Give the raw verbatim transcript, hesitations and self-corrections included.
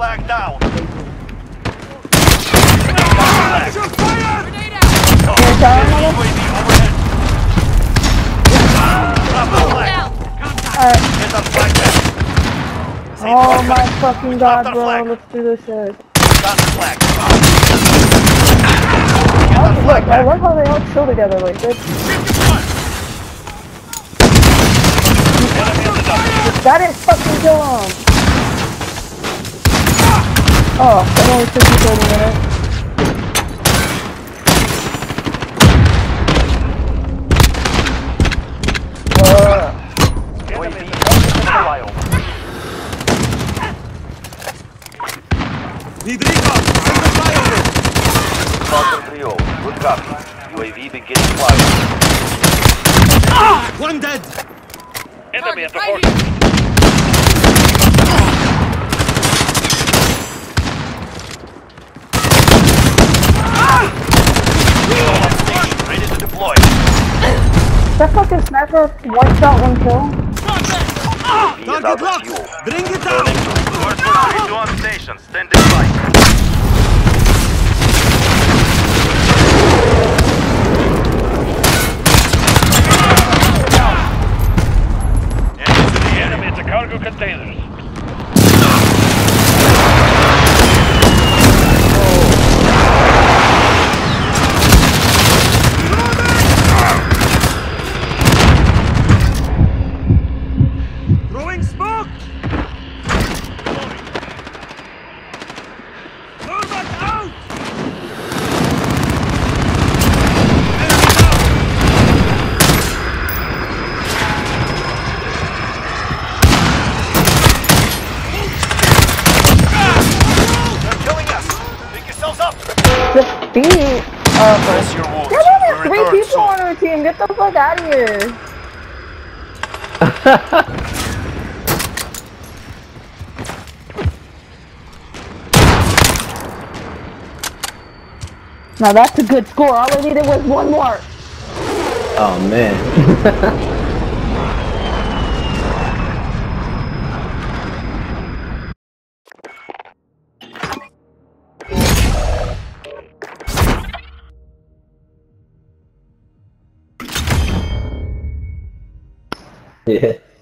flag down. Shoot fire! Grenade out! U A V overhead. Drop the flag. Alright. Get the flag back. Oh my fucking god, bro. Let's do this shit. Drop the flag. Oh, look, I love how they all chill together like this. That didn't fucking kill him. Oh, that only took me thirty minutes. U A V in flyover. Need recon! Send the flyover! Falcon three oh, good copy. U A V beginning flyover. Ah! One dead! Enemy at the Right port. Ready to deploy. That fucking sniper one shot, one kill. U A V is out Target of locked! fuel. Bring it Turning down! to North three two on station. Standing by. Enemy to the enemy at the cargo containers. Throwing smoke! Thermite out! They're killing us. Pick yourselves up. Defeat. Uh, Rest your wounds. There's only We'll three return people soon. on our team. Get the fuck out of here. Now that's a good score. All I needed was one more. Oh man. Yeah.